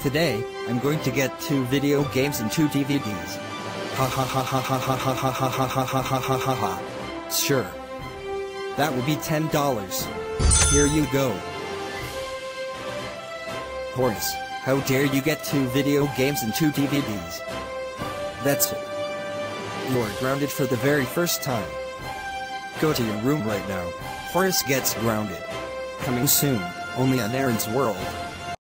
Today, I'm going to get 2 video games and 2 DVDs. Ha ha ha ha ha ha ha ha ha ha ha ha ha ha ha ha. Sure. That will be $10. Here you go. Horis, how dare you get 2 video games and 2 DVDs? That's it. You are grounded for the very first time. Go to your room right now. Horis gets grounded. Coming soon, only on Aaron's World.